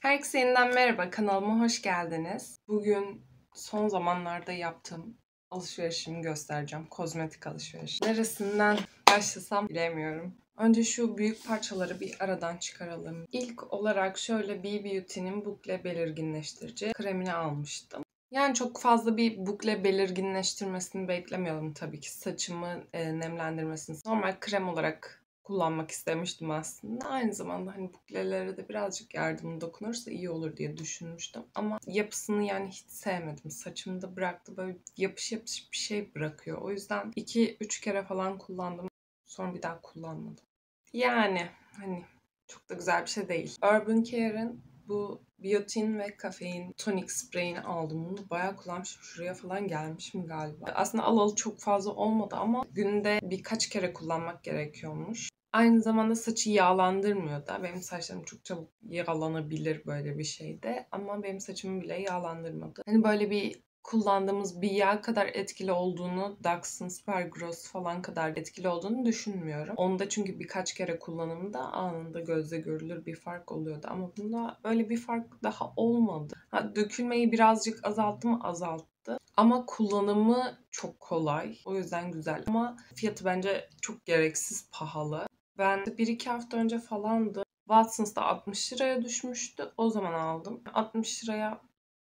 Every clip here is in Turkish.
Herkese yeniden merhaba, kanalıma hoş geldiniz. Bugün son zamanlarda yaptığım alışverişimi göstereceğim. Kozmetik alışveriş. Neresinden başlasam bilemiyorum. Önce şu büyük parçaları bir aradan çıkaralım. İlk olarak şöyle B Beauty'nin bukle belirginleştirici kremini almıştım. Yani çok fazla bir bukle belirginleştirmesini beklemiyorum tabii ki. Saçımı nemlendirmesini normal krem olarak kullanmak istemiştim aslında. Aynı zamanda hani buklelere de birazcık yardımı dokunursa iyi olur diye düşünmüştüm. Ama yapısını yani hiç sevmedim. Saçımda bıraktı, böyle yapış yapış bir şey bırakıyor. O yüzden 2-3 kere falan kullandım. Sonra bir daha kullanmadım. Yani hani çok da güzel bir şey değil. Urban Care'ın bu biyotin ve kafein tonik spreyini aldım. Bunu bayağı kullanmışım. Şuraya falan gelmişim galiba. Aslında alalı çok fazla olmadı ama günde birkaç kere kullanmak gerekiyormuş. Aynı zamanda saçı yağlandırmıyor da. Benim saçlarım çok çabuk yağlanabilir böyle bir şeyde. Ama benim saçımı bile yağlandırmadı. Hani böyle bir kullandığımız bir yağ kadar etkili olduğunu, Dachshund Supergross falan kadar etkili olduğunu düşünmüyorum. Onda çünkü birkaç kere kullanımda anında gözle görülür bir fark oluyordu. Ama bunda öyle bir fark daha olmadı. Dökülmeyi birazcık azalttı mı? Azalttı. Ama kullanımı çok kolay. O yüzden güzel. Ama fiyatı bence çok gereksiz pahalı. Ben 1-2 hafta önce falandı. Watsons'ta 60 liraya düşmüştü. O zaman aldım. 60 liraya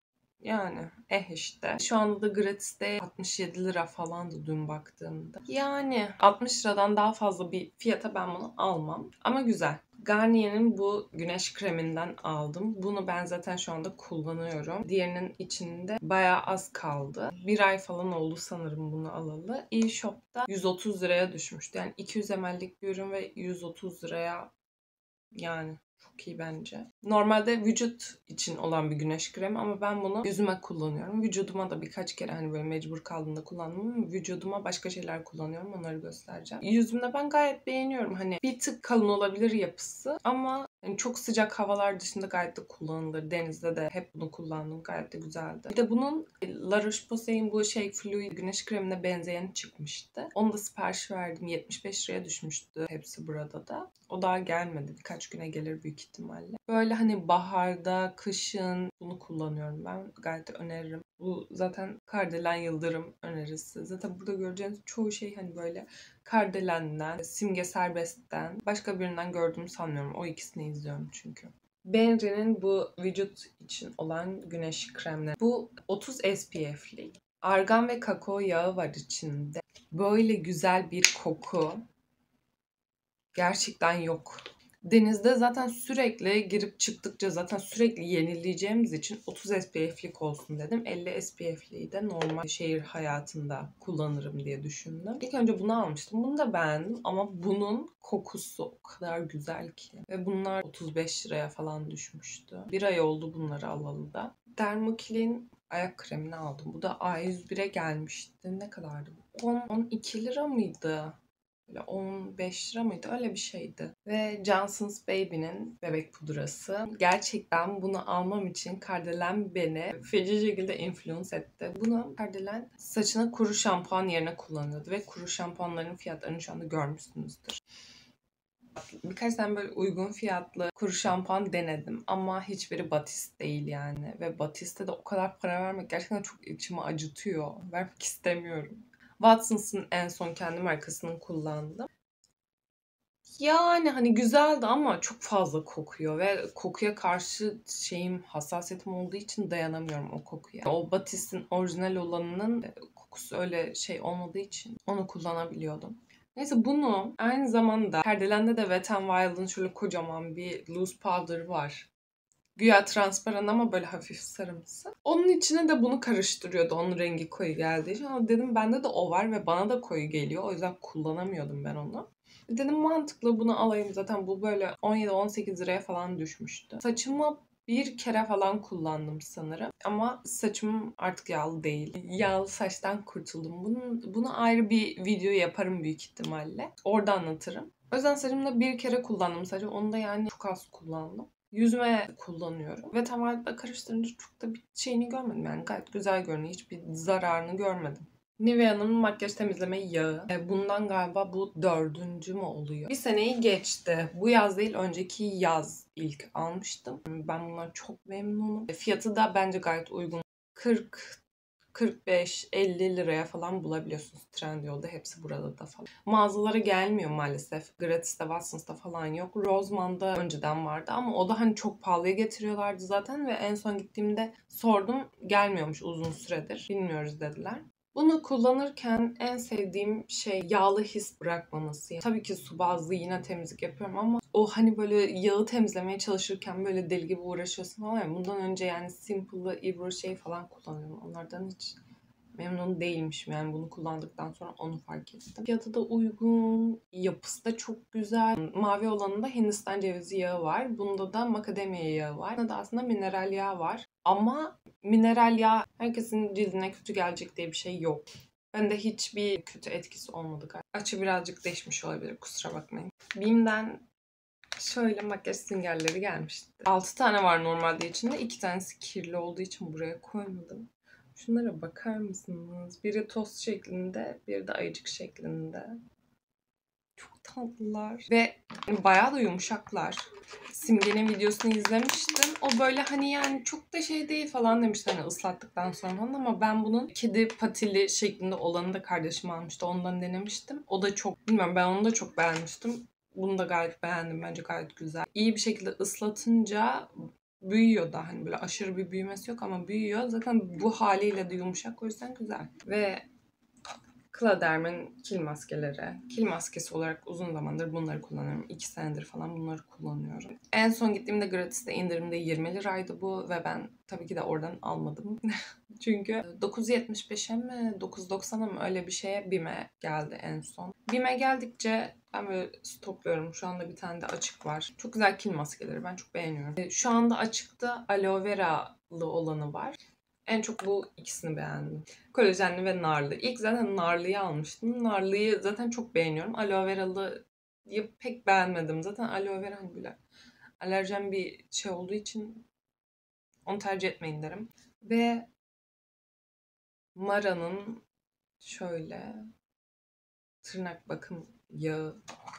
yani işte. Şu anda da gratis'te 67 lira falandı dün baktığımda. Yani 60 liradan daha fazla bir fiyata ben bunu almam. Ama güzel. Garnier'in bu güneş kreminden aldım. Bunu ben zaten şu anda kullanıyorum. Diğerinin içinde bayağı az kaldı. Bir ay falan oldu sanırım bunu alalı. E-Shop'ta 130 liraya düşmüştü. Yani 200 ml'lik bir ürün ve 130 liraya yani çok iyi bence. Normalde vücut için olan bir güneş kremi ama ben bunu yüzüme kullanıyorum. Vücuduma da birkaç kere hani böyle mecbur kaldığımda kullandım ama vücuduma başka şeyler kullanıyorum. Onları göstereceğim. Yüzümde ben gayet beğeniyorum. Hani bir tık kalın olabilir yapısı ama yani çok sıcak havalar dışında gayet de kullanılır. Denizde de hep bunu kullandım. Gayet de güzeldi. Bir de bunun La Roche-Posay'in bu Fluid güneş kremine benzeyeni çıkmıştı. Onu da sipariş verdim. 75 liraya düşmüştü hepsi burada da. O daha gelmedi. Birkaç güne gelir büyük ihtimalle. Böyle hani baharda, kışın bunu kullanıyorum ben. Gayet de öneririm. Bu zaten Kardelen Yıldırım önerisi. Zaten burada göreceğiniz çoğu şey hani böyle Kardelen'den, Simge Serbest'ten, başka birinden gördüğümü sanmıyorum. O ikisini izliyorum çünkü. Benri'nin bu vücut için olan güneş kremleri. Bu 30 SPF'li. Argan ve kakao yağı var içinde. Böyle güzel bir koku gerçekten yok. Denizde zaten sürekli girip çıktıkça zaten sürekli yenileyeceğimiz için 30 SPF'lik olsun dedim. 50 SPF'liyi de normal şehir hayatında kullanırım diye düşündüm. İlk önce bunu almıştım. Bunu da beğendim ama bunun kokusu o kadar güzel ki. Ve bunlar 35 liraya falan düşmüştü. Bir ay oldu bunları alalı da. Dermokil'in ayak kremini aldım. Bu da A101'e gelmişti. Ne kadardı bu? 12 lira mıydı? Böyle 15 lira mıydı? Öyle bir şeydi. Ve Johnson's Baby'nin bebek pudrası. Gerçekten bunu almam için Kardelen beni feci şekilde influence etti. Bunu Kardelen saçına kuru şampuan yerine kullanıyordu ve kuru şampuanların fiyatlarını şu anda görmüşsünüzdür. Birkaç tane böyle uygun fiyatlı kuru şampuan denedim ama hiçbiri Batiste değil yani. Ve Batiste'de o kadar para vermek gerçekten çok içimi acıtıyor. Vermek istemiyorum. Watsons'ın en son kendi markasını kullandım. Yani hani güzeldi ama çok fazla kokuyor ve kokuya karşı hassasiyetim olduğu için dayanamıyorum o kokuya. O Batiste'in orijinal olanının kokusu öyle şey olmadığı için onu kullanabiliyordum. Neyse bunu aynı zamanda Kardelen'de de Wet n Wild'ın şöyle kocaman bir loose powder var. Güya transparan ama böyle hafif sarımsı. Onun içine de bunu karıştırıyordu. Onun rengi koyu geldiği için. Ama dedim bende de o var ve bana da koyu geliyor. O yüzden kullanamıyordum ben onu. Dedim mantıklı bunu alayım. Zaten bu böyle 17-18 liraya falan düşmüştü. Saçımı bir kere falan kullandım sanırım. Ama saçım artık yağlı değil. Yağlı saçtan kurtuldum. Bunu ayrı bir video yaparım büyük ihtimalle. Orada anlatırım. O yüzden saçımda bir kere kullandım sadece. Onu da yani çok az kullandım. Yüzüme kullanıyorum. Ve tamamen karıştırınca çok da bir şeyini görmedim. Yani gayet güzel görünüyor. Hiçbir zararını görmedim. Nivea'nın makyaj temizleme yağı. Bundan galiba bu 4. mü oluyor? Bir seneyi geçti. Bu yaz değil, önceki yaz ilk almıştım. Ben bundan çok memnunum. Fiyatı da bence gayet uygun. 45-50 liraya falan bulabiliyorsunuz Trendyol'da. Hepsi burada da falan. Mağazalara gelmiyor maalesef. Gratis'te, Watsons'ta falan yok. Roseman'da önceden vardı ama o da hani çok pahalıya getiriyorlardı zaten ve en son gittiğimde sordum, gelmiyormuş uzun süredir. Bilmiyoruz dediler. Bunu kullanırken en sevdiğim şey yağlı his bırakmaması. Tabii ki su bazlı yine temizlik yapıyorum ama o hani böyle yağı temizlemeye çalışırken böyle deli gibi uğraşıyorsun falan ya. Bundan önce yani Simple'lı Ebru şey falan kullanıyorum. Onlardan hiç memnun değilmişim. Yani bunu kullandıktan sonra onu fark ettim. Fiyatı da uygun. Yapısı da çok güzel. Mavi olanında Hindistan cevizi yağı var. Bunda da macadamia yağı var. Bunda da aslında mineral yağ var. Ama mineral yağ herkesin cildine kötü gelecek diye bir şey yok. Bende hiçbir kötü etkisi olmadı galiba. Açı birazcık değişmiş olabilir. Kusura bakmayın. Bim'den şöyle makyaj süngerleri gelmişti. 6 tane var normalde içinde. 2 tanesi kirli olduğu için buraya koymadım. Şunlara bakar mısınız? Biri toz şeklinde, biri de ayıcık şeklinde. Çok tatlılar. Ve bayağı da yumuşaklar. Simge'nin videosunu izlemiştim. O böyle hani yani çok da şey değil falan demişti hani ıslattıktan sonra ama ben bunun kedi patili şeklinde olanı da kardeşim almıştı. Ondan denemiştim. O da çok, bilmiyorum, ben onu da çok beğenmiştim. Bunu da gayet beğendim. Bence gayet güzel. İyi bir şekilde ıslatınca büyüyor da, hani böyle aşırı bir büyümesi yok ama büyüyor. Zaten bu haliyle de yumuşak, o yüzden güzel. Ve Claderm'in kil maskeleri. Kil maskesi olarak uzun zamandır bunları kullanıyorum. 2 senedir falan bunları kullanıyorum. En son gittiğimde gratis'te indirimde 20 liraydı bu ve ben tabii ki de oradan almadım. Çünkü 9.75'e mi 9.90'a mı öyle bir şeye Bim'e geldi en son. Bim'e geldikçe ben böyle stokluyorum. Şu anda bir tane de açık var. Çok güzel kil maskeleri. Ben çok beğeniyorum. Şu anda açıkta aloe vera'lı olanı var. En çok bu ikisini beğendim. Kolajenli ve narlı. İlk zaten narlıyı almıştım. Narlıyı zaten çok beğeniyorum. Aloe vera'lıyı pek beğenmedim. Zaten aloe vera hani böyle alerjen bir şey olduğu için onu tercih etmeyin derim. Ve Mara'nın şöyle tırnak bakım yağı.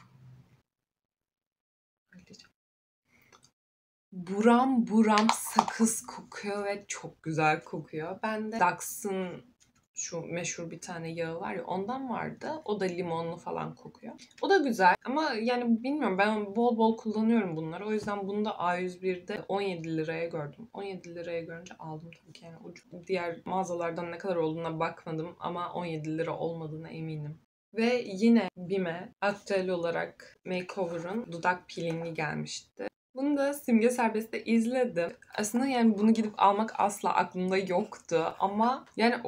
Buram buram sakız kokuyor ve çok güzel kokuyor. Ben de Dax'ın şu meşhur bir tane yağı var ya, ondan vardı. O da limonlu falan kokuyor. O da güzel ama yani bilmiyorum, ben bol bol kullanıyorum bunları. O yüzden bunu da A101'de 17 liraya gördüm. 17 liraya görünce aldım tabii ki, yani ucuz. Diğer mağazalardan ne kadar olduğuna bakmadım ama 17 lira olmadığına eminim. Ve yine Bim'e aktüel olarak Makeover'ın dudak peelingi gelmişti. Bunu da Simge Serbest'te izledim. Aslında yani bunu gidip almak asla aklımda yoktu ama yani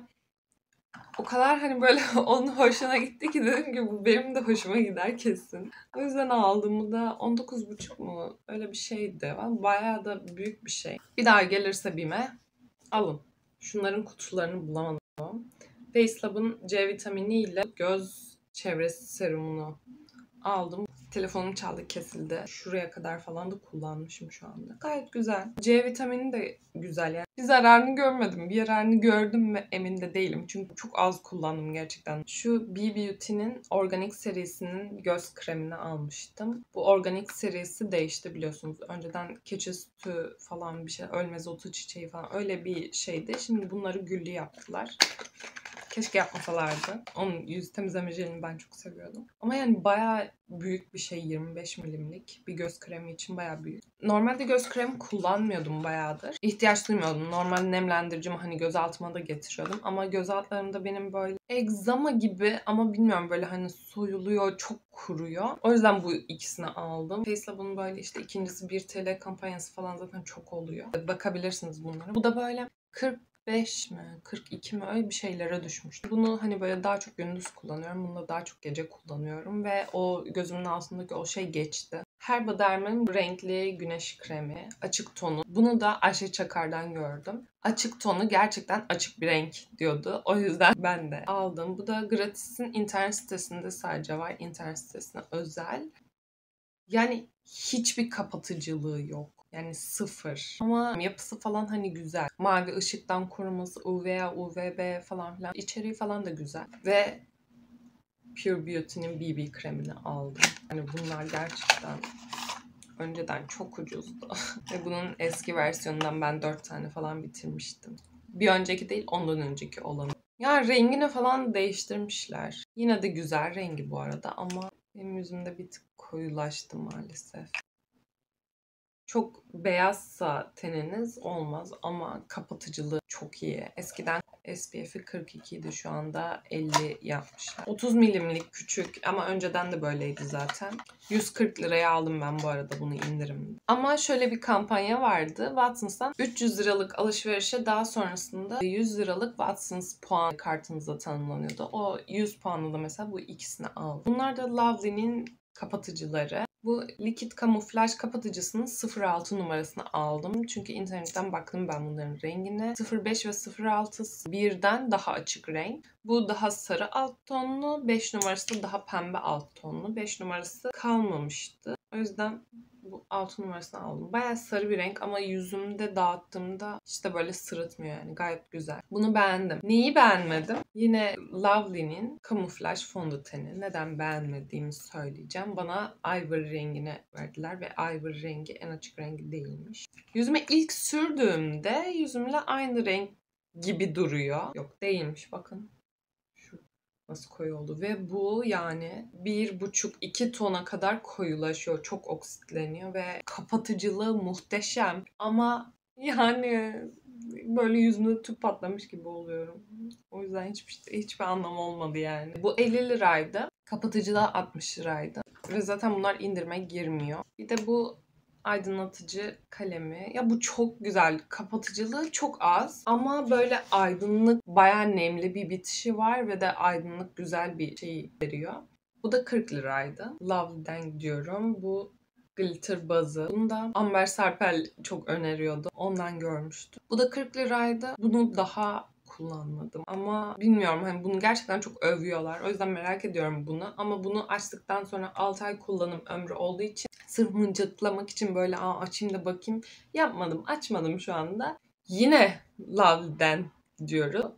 o kadar hani böyle onun hoşuna gitti ki dedim ki bu benim de hoşuma gider kesin. O yüzden aldığımı da 19,5 mu öyle bir şeydi. Bayağı da büyük bir şey. Bir daha gelirse Bime alın. Şunların kutularını bulamadım. Facelab'ın C vitamini ile göz çevresi serumunu aldım. Telefonum çaldı, kesildi. Şuraya kadar falan da kullanmışım şu anda. Gayet güzel. C vitamini de güzel yani. Bir zararını görmedim. Bir yararını gördüm mü emin de değilim. Çünkü çok az kullandım gerçekten. Şu B Beauty'nin organik serisinin göz kremini almıştım. Bu organik serisi değişti biliyorsunuz. Önceden keçi sütü falan bir şey, ölmez otu çiçeği falan öyle bir şeydi. Şimdi bunları güllü yaptılar. Keşke yapmasalardı. Onun yüz temizleme jelini ben çok seviyordum. Ama yani bayağı büyük bir şey, 25 milimlik. Bir göz kremi için bayağı büyük. Normalde göz kremi kullanmıyordum bayağıdır. İhtiyaç duymuyordum. Normal nemlendiricimi hani göz altıma da getiriyordum. Ama göz altlarımda benim böyle egzama gibi ama bilmiyorum böyle hani soyuluyor, çok kuruyor. O yüzden bu ikisini aldım. Facelab'ın böyle işte ikincisi 1 TL kampanyası falan zaten çok oluyor. Bakabilirsiniz bunlara. Bu da böyle 45 mi 42 mi öyle bir şeylere düşmüştü. Bunu hani böyle daha çok gündüz kullanıyorum. Bunu da daha çok gece kullanıyorum ve o gözümün altındaki o şey geçti. Herbederm'in renkli güneş kremi açık tonu. Bunu da Ayşe Çakar'dan gördüm. Açık tonu gerçekten açık bir renk diyordu. O yüzden ben de aldım. Bu da Gratis'in internet sitesinde sadece var. İnternet sitesine özel. Yani hiçbir kapatıcılığı yok. Yani sıfır. Ama yapısı falan hani güzel. Mavi ışıktan koruması, UVA, UVB falan filan. İçeriği falan da güzel. Ve Pure Beauty'nin BB kremini aldım. Hani bunlar gerçekten önceden çok ucuzdu. Ve bunun eski versiyonundan ben 4 tane falan bitirmiştim. Bir önceki değil, ondan önceki olanı. Ya rengini falan değiştirmişler. Yine de güzel rengi bu arada ama benim yüzümde bir tık koyulaştı maalesef. Çok beyazsa teniniz olmaz ama kapatıcılığı çok iyi. Eskiden SPF'i 42 idi, şu anda 50 yapmışlar. 30 milimlik küçük ama önceden de böyleydi zaten. 140 liraya aldım ben bu arada bunu indirimde. Ama şöyle bir kampanya vardı. Watsons'tan 300 liralık alışverişe daha sonrasında 100 liralık Watsons puan kartınıza tanımlanıyordu. O 100 puanı da mesela bu ikisini aldım. Bunlar da Lovely'nin kapatıcıları. Bu likit kamuflaj kapatıcısının 06 numarasını aldım. Çünkü internetten baktım ben bunların rengine. 05 ve 06 birden daha açık renk. Bu daha sarı alt tonlu. 5 numarası da daha pembe alt tonlu. 5 numarası kalmamıştı. O yüzden bu 6 numarasını aldım. Bayağı sarı bir renk ama yüzümde dağıttığımda işte böyle sırıtmıyor yani. Gayet güzel. Bunu beğendim. Neyi beğenmedim? Yine Lovely'nin kamuflaj fondöteni. Neden beğenmediğimi söyleyeceğim. Bana ivory rengini verdiler ve ivory rengi en açık rengi değilmiş. Yüzüme ilk sürdüğümde yüzümle aynı renk gibi duruyor. Yok değilmiş bakın. Nasıl koyu oldu ve bu yani 1,5-2 tona kadar koyulaşıyor. Çok oksitleniyor ve kapatıcılığı muhteşem. Ama yani böyle yüzümde tüp patlamış gibi oluyorum. O yüzden hiçbir anlamı olmadı yani. Bu 50 liraydı. Kapatıcılığı 60 liraydı. Ve zaten bunlar indirime girmiyor. Bir de bu aydınlatıcı kalemi. Ya bu çok güzel. Kapatıcılığı çok az ama böyle aydınlık, bayağı nemli bir bitişi var ve de aydınlık güzel bir şey veriyor. Bu da 40 liraydı. Lovely'den gidiyorum. Bu glitter bazı. Bunu da Amber Serpel çok öneriyordu. Ondan görmüştüm. Bu da 40 liraydı. Bunu daha kullanmadım. Ama bilmiyorum hani bunu gerçekten çok övüyorlar. O yüzden merak ediyorum bunu. Ama bunu açtıktan sonra 6 ay kullanım ömrü olduğu için sırf mıncıklamak için böyle açayım da bakayım yapmadım. Açmadım şu anda. Yine Lovely'den diyorum.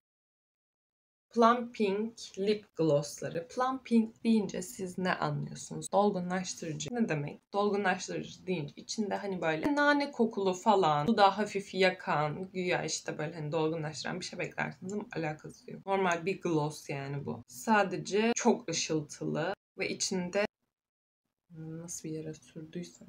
Plum Pink lip glossları. Plum Pink deyince siz ne anlıyorsunuz? Dolgunlaştırıcı. Ne demek? Dolgunlaştırıcı deyince içinde hani böyle nane kokulu falan, dudağı hafif yakan, güya işte böyle hani dolgunlaştıran bir şey beklersiniz ama alakası yok. Normal bir gloss yani bu. Sadece çok ışıltılı ve içinde nasıl bir yere sürdüysem.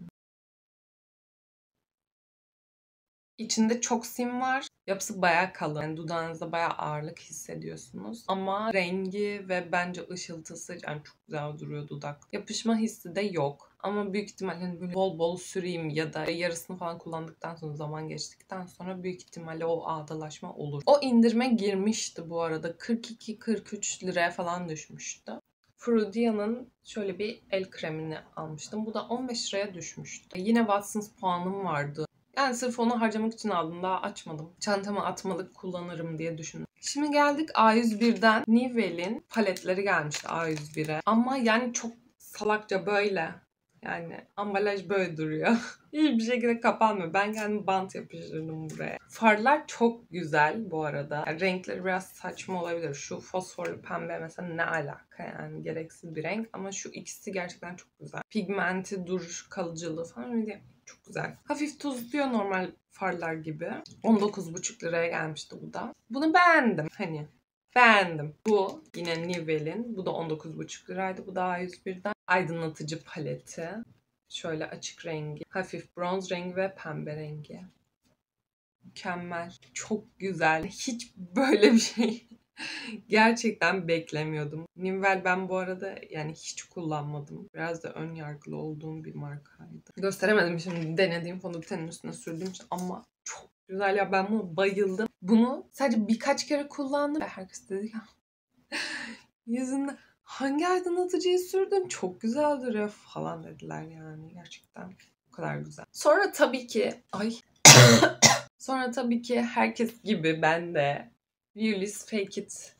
İçinde çok sim var. Yapısı bayağı kalın. Yani dudağınızda bayağı ağırlık hissediyorsunuz. Ama rengi ve bence ışıltısı yani çok güzel duruyor dudak. Yapışma hissi de yok. Ama büyük ihtimalle hani böyle bol bol süreyim ya da yarısını falan kullandıktan sonra zaman geçtikten sonra büyük ihtimalle o ağdalaşma olur. O indirime girmişti bu arada. 42-43 liraya falan düşmüştü. Frudia'nın şöyle bir el kremini almıştım. Bu da 15 liraya düşmüştü. Yine Watsons puanım vardı. Yani sırf onu harcamak için aldım. Daha açmadım. Çantama atmalık kullanırım diye düşündüm. Şimdi geldik A101'den. Nivelle'in paletleri gelmişti A101'e. Ama yani çok salakça böyle. Yani ambalaj böyle duruyor. Hiçbir şekilde kapanmıyor. Ben kendim bant yapıştırdım buraya. Farlar çok güzel bu arada. Yani renkleri biraz saçma olabilir. Şu fosforlu pembe mesela ne alaka yani gereksiz bir renk. Ama şu ikisi gerçekten çok güzel. Pigmenti, duruş, kalıcılığı falan öyle çok güzel. Hafif tuzluyor normal farlar gibi. 19,5 liraya gelmişti bu da. Bunu beğendim hani. Beğendim. Bu yine Nivelle'in. Bu da 19,5 liraydı. Bu da A101'den. Aydınlatıcı paleti. Şöyle açık rengi. Hafif bronz rengi ve pembe rengi. Mükemmel. Çok güzel. Hiç böyle bir şey gerçekten beklemiyordum. Nivelle ben bu arada yani hiç kullanmadım. Biraz da ön yargılı olduğum bir markaydı. Gösteremedim şimdi denediğim fondötenin üstüne sürdüğüm için ama çok güzel ya, ben bunu bayıldım. Bunu sadece birkaç kere kullandım ve herkes dedi ya yüzünde hangi aydınlatıcıyı sürdün? Çok güzel duruyor falan dediler yani. Gerçekten o kadar güzel. Sonra tabii ki herkes gibi ben de Beauty's Fake It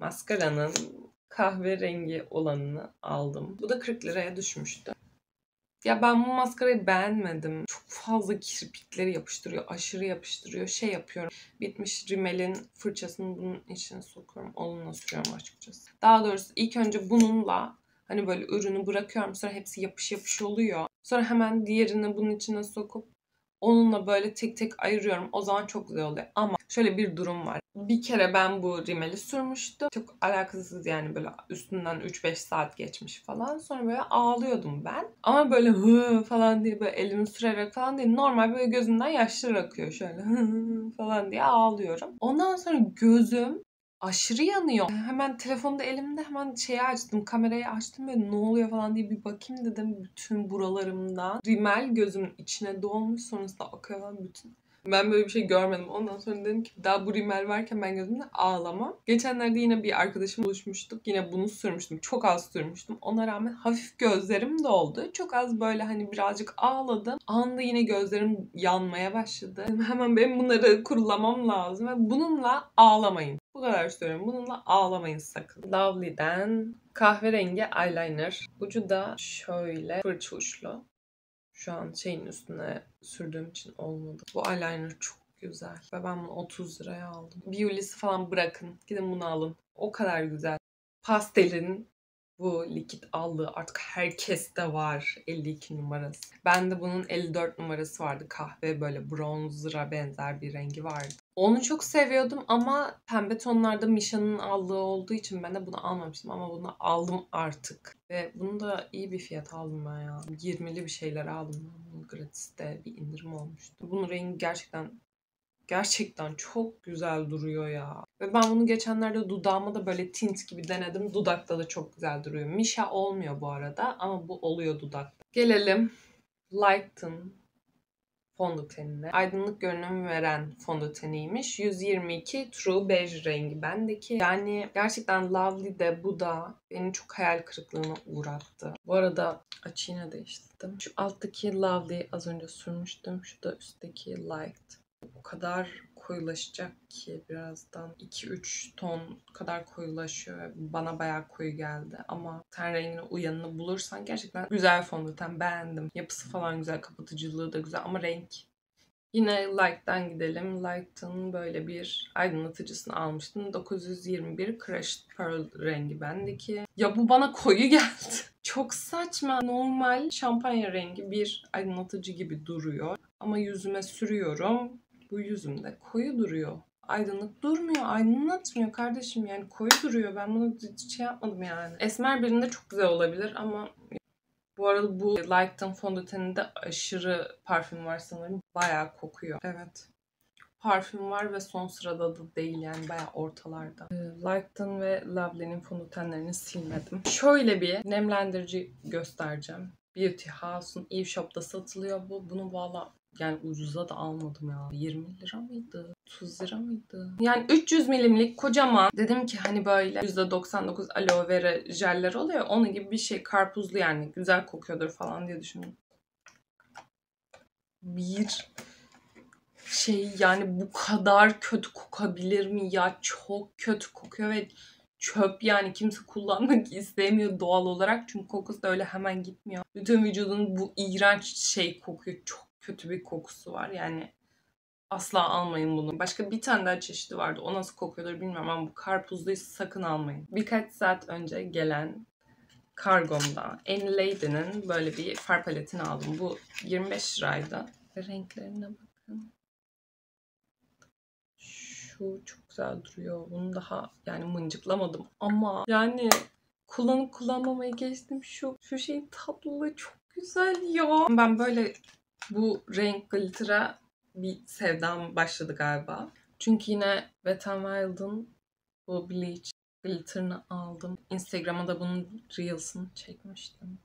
maskaranın kahverengi olanını aldım. Bu da 40 liraya düşmüştü. Ya ben bu maskarayı beğenmedim. Çok fazla kirpikleri yapıştırıyor. Aşırı yapıştırıyor. Şey yapıyorum. Bitmiş rimelin fırçasını bunun içine sokuyorum. Onunla sürüyorum açıkçası. Daha doğrusu ilk önce bununla hani böyle ürünü bırakıyorum. Sonra hepsi yapış yapış oluyor. Sonra hemen diğerini bunun içine sokup onunla böyle tek tek ayırıyorum. O zaman çok güzel oluyor. Ama şöyle bir durum var. Bir kere ben bu rimeli sürmüştüm. Çok alakasız yani böyle üstünden 3-5 saat geçmiş falan. Sonra böyle ağlıyordum ben. Ama böyle hı falan diye böyle elimi sürerek falan değil. Normal böyle gözümden yaşlar akıyor şöyle hı falan diye ağlıyorum. Ondan sonra gözüm aşırı yanıyor. Hemen telefonda elimde hemen şeyi açtım, kamerayı açtım ve ne oluyor falan diye bir bakayım dedim. Bütün buralarımdan rimel gözümün içine dolmuş, sonrasında akıyor falan bütün. Ben böyle bir şey görmedim. Ondan sonra dedim ki daha bu rimel varken ben gözümde ağlamam. Geçenlerde yine bir arkadaşım buluşmuştuk. Yine bunu sürmüştüm. Çok az sürmüştüm. Ona rağmen hafif gözlerim doldu. Çok az böyle hani birazcık ağladım. Anında yine gözlerim yanmaya başladı. Hemen benim bunları kurulamam lazım. Ve bununla ağlamayın. Bu kadar söylüyorum. Bununla ağlamayın sakın. Lovely'den kahverengi eyeliner. Ucu da şöyle fırça uçlu. Şu an şeyin üstüne sürdüğüm için olmadı. Bu eyeliner çok güzel. Ve ben bunu 30 liraya aldım. Biolis'i falan bırakın. Gidin bunu alın. O kadar güzel. Pastelin bu likit aldığı artık herkeste var. 52 numarası. Bende bunun 54 numarası vardı. Kahve böyle bronzer'a benzer bir rengi vardı. Onu çok seviyordum ama pembe tonlarda Misha'nın aldığı olduğu için ben de bunu almamıştım ama bunu aldım artık. Ve bunu da iyi bir fiyat aldım ben ya. 20'li bir şeyler aldım ben. Bunu gratis'te bir indirim olmuştu. Bunun rengi gerçekten çok güzel duruyor ya. Ve ben bunu geçenlerde dudağıma da böyle tint gibi denedim. Dudakta da çok güzel duruyor. Misha olmuyor bu arada ama bu oluyor dudakta. Gelelim Lighten fondötenine. Aydınlık görünüm veren fondöteniymiş. 122 True Beige rengi bendeki. Yani gerçekten Lovely de bu da beni çok hayal kırıklığına uğrattı. Bu arada açığını değiştirdim. Şu alttaki Lovely az önce sürmüştüm. Şu da üstteki Light. O kadar koyulaşacak ki birazdan 2-3 ton kadar koyulaşıyor ve bana bayağı koyu geldi. Ama ten rengine uyanını bulursan gerçekten güzel fondöten, beğendim. Yapısı falan güzel, kapatıcılığı da güzel ama renk. Yine Light'tan gidelim. Light'ın böyle bir aydınlatıcısını almıştım. 921 Crushed Pearl rengi bendeki. Ya bu bana koyu geldi. Çok saçma. Normal şampanya rengi bir aydınlatıcı gibi duruyor. Ama yüzüme sürüyorum. Bu yüzümde koyu duruyor. Aydınlık durmuyor, aydınlatmıyor kardeşim, yani koyu duruyor. Ben bunu şey yapmadım yani. Esmer birinde çok güzel olabilir ama bu arada bu Lighten fondöteninde aşırı parfüm var sanırım. Bayağı kokuyor. Evet. Parfüm var ve son sırada da değil yani bayağı ortalarda. Lighten ve Lovely'nin fondötenlerini silmedim. Şöyle bir nemlendirici göstereceğim. Beauty House'un e-shop'ta satılıyor bu. Bunu valla yani ucuza da almadım ya. 20 lira mıydı? 30 lira mıydı? Yani 300 milimlik kocaman. Dedim ki hani böyle %99 aloe vera jeller oluyor. Onun gibi bir şey. Karpuzlu yani. Güzel kokuyordur falan diye düşündüm. Bir şey yani bu kadar kötü kokabilir mi ya? Çok kötü kokuyor ve çöp yani, kimse kullanmak istemiyor doğal olarak. Çünkü kokusu da öyle hemen gitmiyor. Bütün vücudun bu iğrenç şey kokuyor. Çok kötü bir kokusu var yani. Asla almayın bunu. Başka bir tane daha çeşidi vardı. O nasıl kokuyordur bilmiyorum ama bu karpuzluysa sakın almayın. Birkaç saat önce gelen kargomda Annie Lady'nin böyle bir far paletini aldım. Bu 25 liraydı. Ve renklerine bakın. Şu çok güzel duruyor. Bunu daha yani mıncıklamadım ama yani kullanıp kullanmamayı geçtim. Şu şeyin tatlılığı çok güzel ya. Ben böyle bu renk glitter'a bir sevdam başladı galiba. Çünkü yine Wet n Wild'ın bu Bleach glitter'ını aldım. Instagram'a da bunun Reels'ını çekmiştim.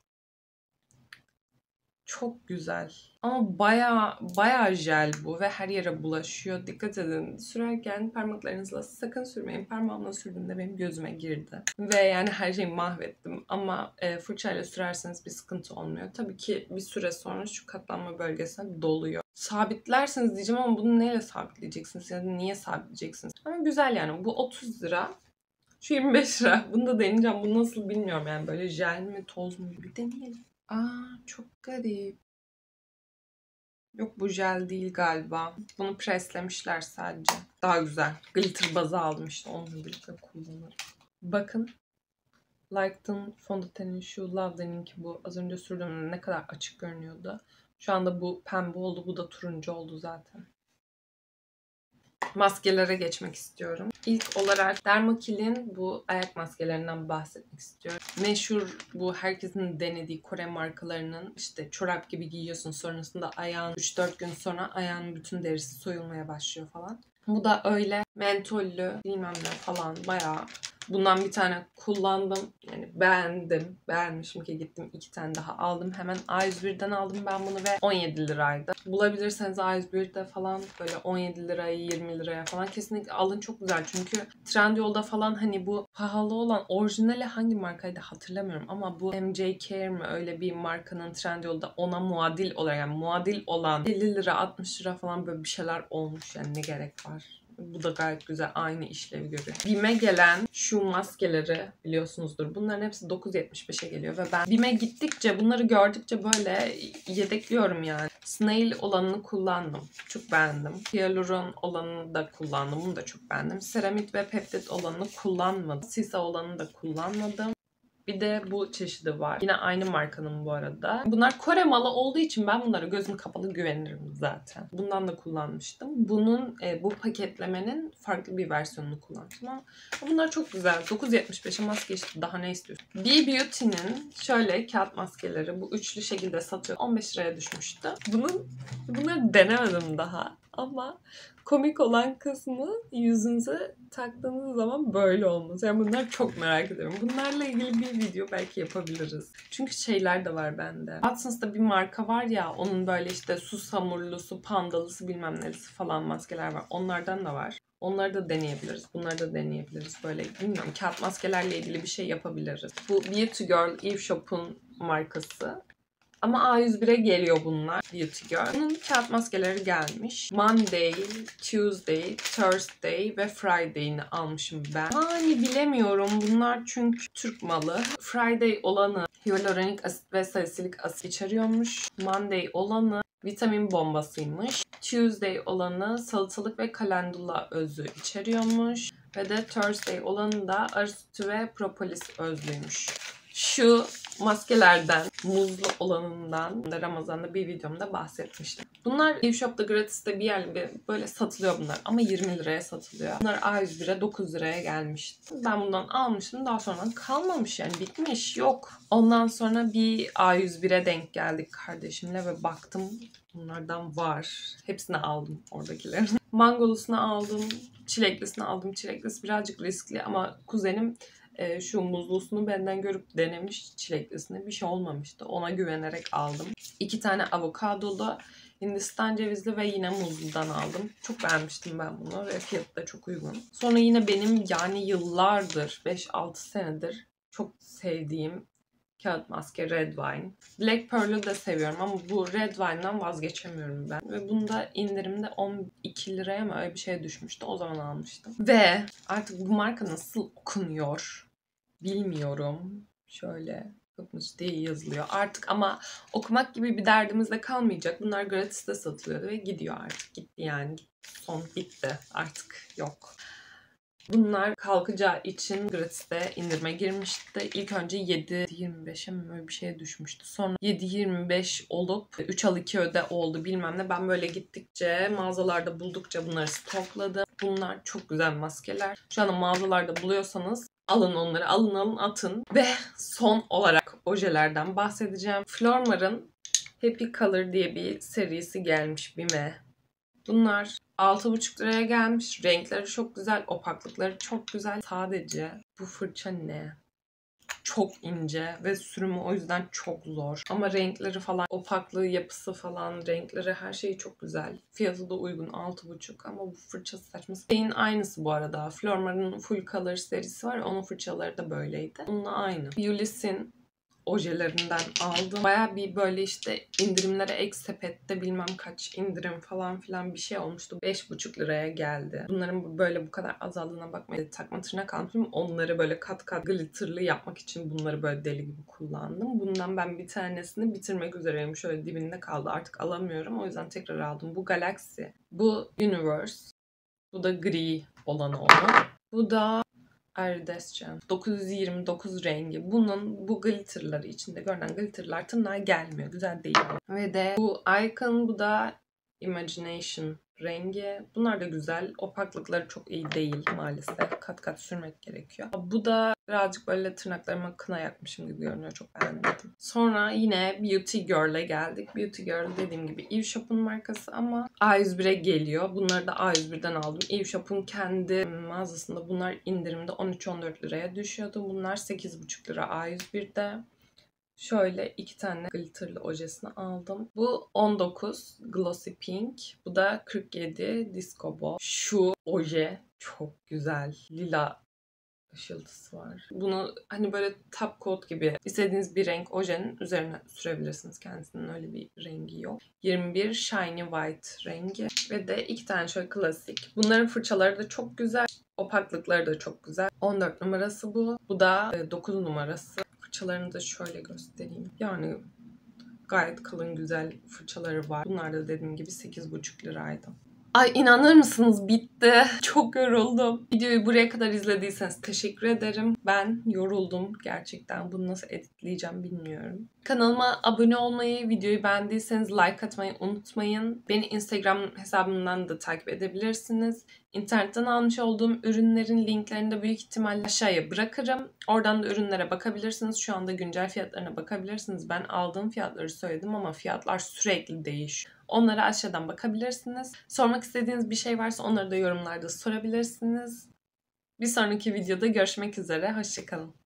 Çok güzel. Ama baya jel bu ve her yere bulaşıyor. Dikkat edin. Sürerken parmaklarınızla sakın sürmeyin. Parmağımla sürdüğümde benim gözüme girdi. Ve yani her şeyi mahvettim. Ama fırçayla sürerseniz bir sıkıntı olmuyor. Tabii ki bir süre sonra şu katlanma bölgesine doluyor. Sabitlersiniz diyeceğim ama bunu neyle sabitleyeceksiniz? Ya da niye sabitleyeceksiniz? Ama güzel yani. Bu 30 lira. Şu 25 lira. Bunu da deneyeceğim. Bu nasıl bilmiyorum yani. Böyle jel mi toz mu? Bir deneyelim. Çok garip. Yok, bu jel değil galiba. Bunu preslemişler sadece. Daha güzel. Glitter bazı aldım işte. Onunla birlikte kullanırım. Bakın. Light'ın fondötenin şu Love'deninki bu. Az önce sürdüğümde ne kadar açık görünüyordu. Şu anda bu pembe oldu. Bu da turuncu oldu zaten. Maskelere geçmek istiyorum. İlk olarak Dermakill'in bu ayak maskelerinden bahsetmek istiyorum. Meşhur, bu herkesin denediği Kore markalarının işte çorap gibi giyiyorsun, sonrasında ayağın 3-4 gün sonra ayağın bütün derisi soyulmaya başlıyor falan. Bu da öyle mentollü bilmem ne falan, bayağı. Bundan bir tane kullandım. Yani beğendim. Beğenmişim ki gittim 2 tane daha aldım. Hemen A101'den aldım ben bunu ve 17 liraydı. Bulabilirseniz A101'de falan böyle 17 liraya 20 liraya falan kesinlikle alın, çok güzel. Çünkü Trendyol'da falan hani bu pahalı olan orijinali hangi markaydı hatırlamıyorum ama bu MJ Care mi, öyle bir markanın Trendyol'da ona muadil olarak, yani muadil olan 50 lira 60 lira falan böyle bir şeyler olmuş, yani ne gerek var. Bu da gayet güzel. Aynı işlevi görüyor. BİM'e gelen şu maskeleri biliyorsunuzdur. Bunların hepsi 9.75'e geliyor ve ben BİM'e gittikçe, bunları gördükçe böyle yedekliyorum yani. Snail olanını kullandım. Çok beğendim. Hyaluron olanını da kullandım. Bunu da çok beğendim. Seramit ve peptit olanını kullanmadım. Sisa olanını da kullanmadım. Bir de bu çeşidi var. Yine aynı markanın bu arada. Bunlar Kore malı olduğu için ben bunlara gözüm kapalı güvenirim zaten. Bundan da kullanmıştım. Bunun bu paketlemenin farklı bir versiyonunu kullanmıştım ama bunlar çok güzel. 9.75'e maske işte, daha ne istiyorsun? B-Beauty'nin şöyle kağıt maskeleri bu üçlü şekilde satıyor. 15 liraya düşmüştü. Bunları denemedim daha ama komik olan kısmı yüzünüze taktığınız zaman böyle olması. Yani bunlar çok merak ediyorum. Bunlarla ilgili bir video belki yapabiliriz. Çünkü şeyler de var bende. Watsons'ta bir marka var ya, onun böyle işte susamurlusu, pandalısı bilmem nelisi falan maskeler var. Onlardan da var. Onları da deneyebiliriz. Bunları da deneyebiliriz. Böyle bilmiyorum, kağıt maskelerle ilgili bir şey yapabiliriz. Bu Beauty Girl Eve Shop'un markası. Ama A101'e geliyor bunlar. Beauty Girl. Bunun kağıt maskeleri gelmiş. Monday, Tuesday, Thursday ve Friday'ini almışım ben. Hani bilemiyorum. Bunlar çünkü Türk malı. Friday olanı hyaluronik asit ve salisilik asit içeriyormuş. Monday olanı vitamin bombasıymış. Tuesday olanı salatalık ve kalendula özü içeriyormuş. Ve de Thursday olanı da arı sütü ve propolis özlüymüş. Şu maskelerden, muzlu olanından da Ramazan'da bir videomda bahsetmiştim. Bunlar eShop'ta gratis'te bir yerde böyle satılıyor bunlar ama 20 liraya satılıyor. Bunlar A101'e 9 liraya gelmişti. Ben bundan almıştım, daha sonra kalmamış, yani bitmiş, yok. Ondan sonra bir A101'e denk geldik kardeşimle ve baktım bunlardan var. Hepsini aldım oradakilerin. Mangolusunu aldım, çileklisini aldım. Çileklisi birazcık riskli ama kuzenim şu muzlusunu benden görüp denemiş, çileklisini bir şey olmamıştı. Ona güvenerek aldım. 2 tane avokadolu, Hindistan cevizli ve yine muzludan aldım. Çok beğenmiştim ben bunu ve fiyatı da çok uygun. Sonra yine benim yani yıllardır, 5-6 senedir çok sevdiğim kağıt maske Red Wine. Black Pearl'ü de seviyorum ama bu Red Wine'dan vazgeçemiyorum ben. Ve bunda indirimde 12 liraya mı öyle bir şey düşmüştü. O zaman almıştım. Ve artık bu marka nasıl okunuyor bilmiyorum. Şöyle Kapmış diye yazılıyor. Artık ama okumak gibi bir derdimiz de kalmayacak. Bunlar gratis'te satılıyordu ve gidiyor artık. Gitti yani. Son bitti. Artık yok. Bunlar kalkacağı için gratis'te indirime girmişti. İlk önce 7.25'e mi böyle bir şeye düşmüştü. Sonra 7.25 olup 3 al 2 öde oldu bilmem ne. Ben böyle gittikçe, mağazalarda buldukça bunları stokladım. Bunlar çok güzel maskeler. Şu anda mağazalarda buluyorsanız alın onları. Alın atın. Ve son olarak ojelerden bahsedeceğim. Flormar'ın Happy Color diye bir serisi gelmiş BİM'e. Bunlar 6,5 liraya gelmiş. Renkleri çok güzel. Opaklıkları çok güzel. Sadece bu fırça ne? Çok ince ve sürümü o yüzden çok zor. Ama renkleri falan, opaklığı, yapısı falan, renkleri, her şeyi çok güzel. Fiyatı da uygun, 6,5 ama bu fırça saçma. Şeyin aynısı bu arada. Flormar'ın Full Color serisi var ya, onun fırçaları da böyleydi. Onunla aynı. Ulysses'in ojelerinden aldım. Baya bir böyle işte indirimlere ek sepette bilmem kaç indirim falan filan bir şey olmuştu. 5,5 liraya geldi. Bunların böyle bu kadar azaldığına bakmayın. Takma tırnak almışım. Onları böyle kat kat glitterlı yapmak için bunları böyle deli gibi kullandım. Bundan ben bir tanesini bitirmek üzereyim. Şöyle dibinde kaldı. Artık alamıyorum. O yüzden tekrar aldım. Bu Galaxy. Bu Universe. Bu da gri olanı onun. Bu da Iridescent. 929 rengi. Bunun bu glitterları, içinde görünen glitterlar tırnağa gelmiyor. Güzel değil. Ve de bu Icon, bu da Imagination rengi. Bunlar da güzel. Opaklıkları çok iyi değil maalesef. Kat kat sürmek gerekiyor. Bu da birazcık böyle tırnaklarıma kına yakmışım gibi görünüyor. Çok beğenmedim. Sonra yine Beauty Girl'e geldik. Beauty Girl dediğim gibi Eve Shop'un markası ama A101'e geliyor. Bunları da A101'den aldım. Eve Shop'un kendi mağazasında bunlar indirimde 13-14 liraya düşüyordu. Bunlar 8,5 lira A101'de. Şöyle 2 tane glitterlı ojesini aldım. Bu 19 Glossy Pink. Bu da 47 Disco Ball. Şu oje çok güzel. Lila ışıltısı var. Bunu hani böyle top coat gibi istediğiniz bir renk ojenin üzerine sürebilirsiniz. Kendisinin öyle bir rengi yok. 21 Shiny White rengi. Ve de 2 tane şöyle klasik. Bunların fırçaları da çok güzel. Opaklıkları da çok güzel. 14 numarası bu. Bu da 9 numarası. Fırçalarını da şöyle göstereyim. Yani gayet kalın güzel fırçaları var. Bunlar da dediğim gibi 8,5 liraydı. Ay inanır mısınız bitti. Çok yoruldum. Videoyu buraya kadar izlediyseniz teşekkür ederim. Ben yoruldum gerçekten. Bunu nasıl editleyeceğim bilmiyorum. Kanalıma abone olmayı, videoyu beğendiyseniz like atmayı unutmayın. Beni Instagram hesabımdan da takip edebilirsiniz. İnternetten almış olduğum ürünlerin linklerini de büyük ihtimalle aşağıya bırakırım. Oradan da ürünlere bakabilirsiniz. Şu anda güncel fiyatlarına bakabilirsiniz. Ben aldığım fiyatları söyledim ama fiyatlar sürekli değişiyor. Onlara aşağıdan bakabilirsiniz. Sormak istediğiniz bir şey varsa onları da yorumlarda sorabilirsiniz. Bir sonraki videoda görüşmek üzere. Hoşça kalın.